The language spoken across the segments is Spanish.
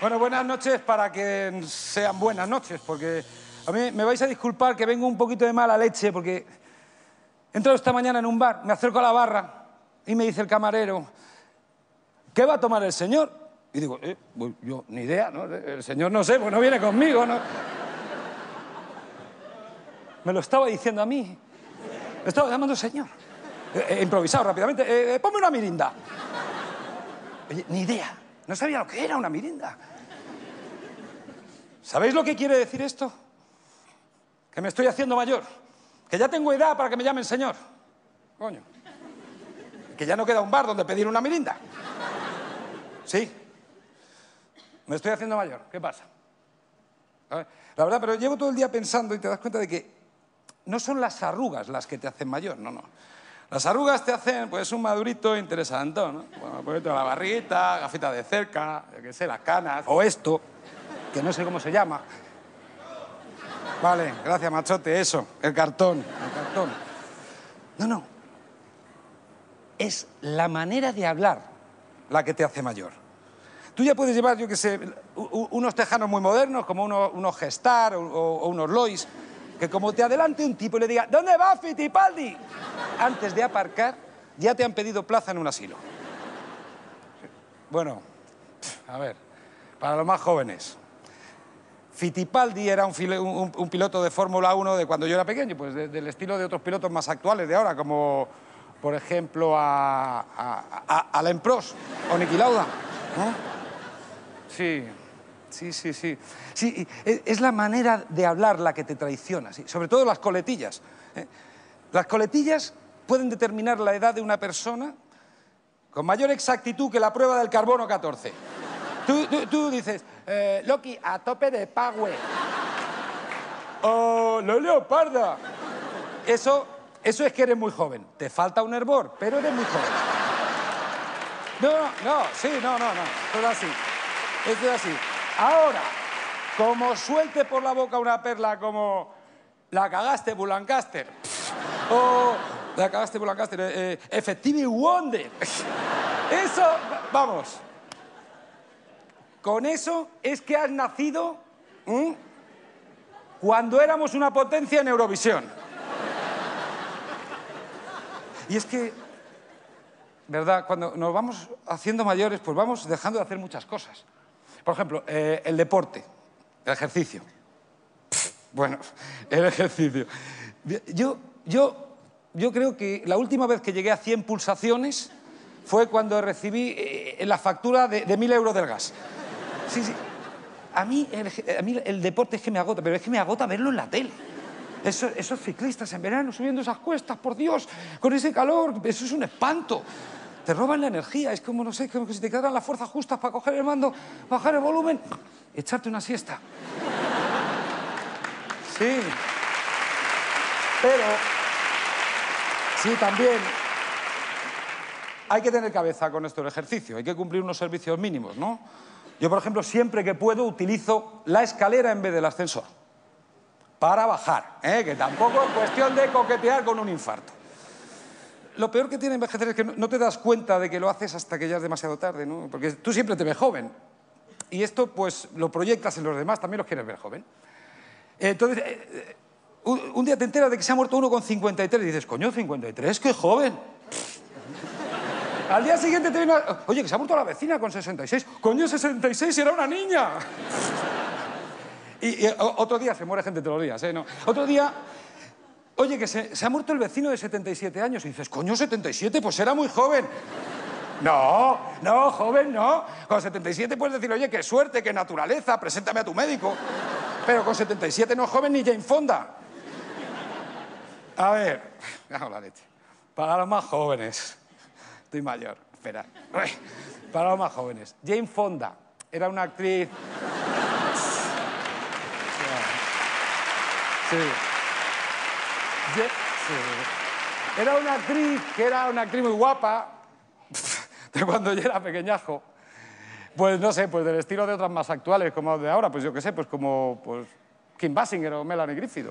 Bueno, buenas noches para que sean buenas noches, porque a mí me vais a disculpar que vengo un poquito de mala leche, porque he entrado esta mañana en un bar, me acerco a la barra y me dice el camarero, ¿qué va a tomar el señor? Y digo, pues yo ni idea, ¿no? El señor no sé, pues no viene conmigo, ¿no? Me lo estaba diciendo a mí. Me estaba llamando señor. He improvisado rápidamente. Ponme una mirinda. Oye, ni idea. No sabía lo que era una mirinda. ¿Sabéis lo que quiere decir esto? Que me estoy haciendo mayor. Que ya tengo edad para que me llamen señor. Coño. Que ya no queda un bar donde pedir una mirinda. Sí. Me estoy haciendo mayor. ¿Qué pasa? La verdad, pero llevo todo el día pensando y te das cuenta de que no son las arrugas las que te hacen mayor, no. Las arrugas te hacen, pues, un madurito interesante, ¿no? Bueno, un poquito de la barriguita, gafitas de cerca, yo qué sé, las canas, o esto, que no sé cómo se llama. Vale, gracias, machote, eso, el cartón. No. Es la manera de hablar la que te hace mayor. Tú ya puedes llevar, yo qué sé, unos tejanos muy modernos, como unos Gestar o unos Lois, que como te adelante un tipo y le diga, ¿dónde va Fittipaldi? Antes de aparcar, ya te han pedido plaza en un asilo. Bueno, a ver, para los más jóvenes. Fittipaldi era un piloto de Fórmula 1 de cuando yo era pequeño, pues del estilo de otros pilotos más actuales de ahora, como, por ejemplo, Alain Prost o Niki Lauda. Sí, es la manera de hablar la que te traiciona, sí. Sobre todo las coletillas. Las coletillas pueden determinar la edad de una persona con mayor exactitud que la prueba del carbono 14. Tú dices, Loki, a tope de power. Oh, la leoparda. Eso es que eres muy joven. Te falta un hervor, pero eres muy joven. No. Esto es así. Ahora, como suelte por la boca una perla como la cagaste, Bulancaster, o la cagaste, Bulancaster, Effective Wonder. Eso, vamos. Con eso es que has nacido cuando éramos una potencia en Eurovisión. Y es que, ¿verdad? Cuando nos vamos haciendo mayores, pues vamos dejando de hacer muchas cosas. Por ejemplo, el deporte, el ejercicio. Bueno, el ejercicio. Yo creo que la última vez que llegué a 100 pulsaciones fue cuando recibí la factura de 1.000 euros del gas. Sí. A mí el deporte es que me agota, pero es que me agota verlo en la tele. Esos ciclistas en verano subiendo esas cuestas, por Dios, con ese calor, eso es un espanto. Te roban la energía, es como, no sé, como que si te quedaran las fuerzas justas para coger el mando, bajar el volumen, echarte una siesta. Sí. Pero, sí, también hay que tener cabeza con esto del ejercicio, hay que cumplir unos servicios mínimos, ¿no? Yo, por ejemplo, siempre que puedo utilizo la escalera en vez del ascensor para bajar, que tampoco es cuestión de coquetear con un infarto. Lo peor que tiene envejecer es que no te das cuenta de que lo haces hasta que ya es demasiado tarde, ¿no? Porque tú siempre te ves joven. Y esto, pues, lo proyectas en los demás, también los quieres ver joven. Entonces, un día te enteras de que se ha muerto uno con 53 y dices, coño, 53, qué joven. Al día siguiente te viene oye, que se ha muerto la vecina con 66. Coño, 66, era una niña. Y otro día, se muere gente todos los días, ¿no? Otro día... Oye, que se ha muerto el vecino de 77 años. Y dices, coño, 77, pues era muy joven. No, joven no. Con 77 puedes decir, oye, qué suerte, qué naturaleza, preséntame a tu médico. Pero con 77 no es joven ni Jane Fonda. A ver, me hago la leche. Para los más jóvenes. Estoy mayor, espera. Para los más jóvenes. Jane Fonda era una actriz... Sí. Era una actriz muy guapa, de cuando yo era pequeñajo. Pues no sé, pues del estilo de otras más actuales, como de ahora, pues yo qué sé, pues como pues, Kim Basinger o Melanie Griffith.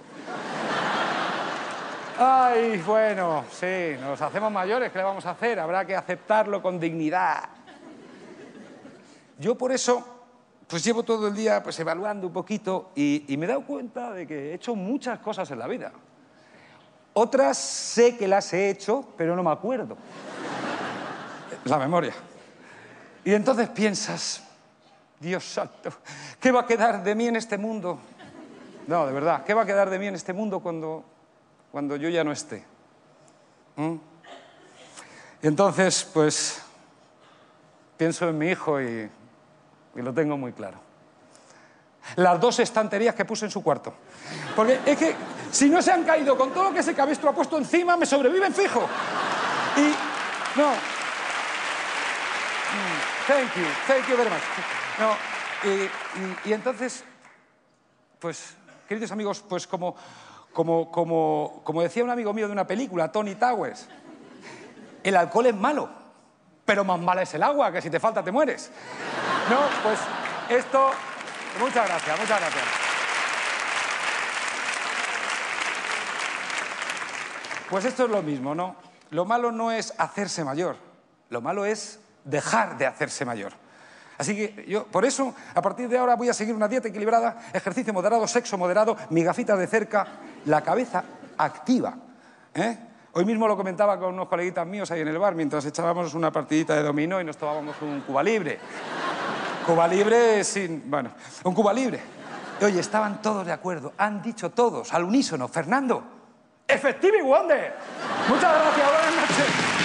Ay, bueno, sí, nos hacemos mayores, ¿qué le vamos a hacer? Habrá que aceptarlo con dignidad. Yo por eso pues llevo todo el día pues, evaluando un poquito y me he dado cuenta de que he hecho muchas cosas en la vida. Otras sé que las he hecho, pero no me acuerdo. La memoria. Y entonces piensas, Dios santo, ¿qué va a quedar de mí en este mundo? No, de verdad, ¿qué va a quedar de mí en este mundo cuando yo ya no esté? Y entonces, pues, pienso en mi hijo y lo tengo muy claro. Las 2 estanterías que puse en su cuarto. Porque es que, si no se han caído con todo lo que ese cabestro ha puesto encima, me sobreviven fijo. Y, no. Thank you very much. No, y entonces, pues, queridos amigos, pues como decía un amigo mío de una película, Tony Towers, el alcohol es malo, pero más mala es el agua, que si te falta te mueres. No, pues esto... Muchas gracias, muchas gracias. Pues esto es lo mismo, ¿no? Lo malo no es hacerse mayor, lo malo es dejar de hacerse mayor. Así que yo, por eso, a partir de ahora voy a seguir una dieta equilibrada, ejercicio moderado, sexo moderado, mi gafita de cerca, la cabeza activa. Hoy mismo lo comentaba con unos coleguitas míos ahí en el bar, mientras echábamos una partidita de dominó y nos tomábamos un Cuba Libre. Cuba Libre sin... bueno, un Cuba Libre. Y, oye, estaban todos de acuerdo, han dicho todos, al unísono, Fernando, ¡Effective Wonder! Muchas gracias, buenas noches.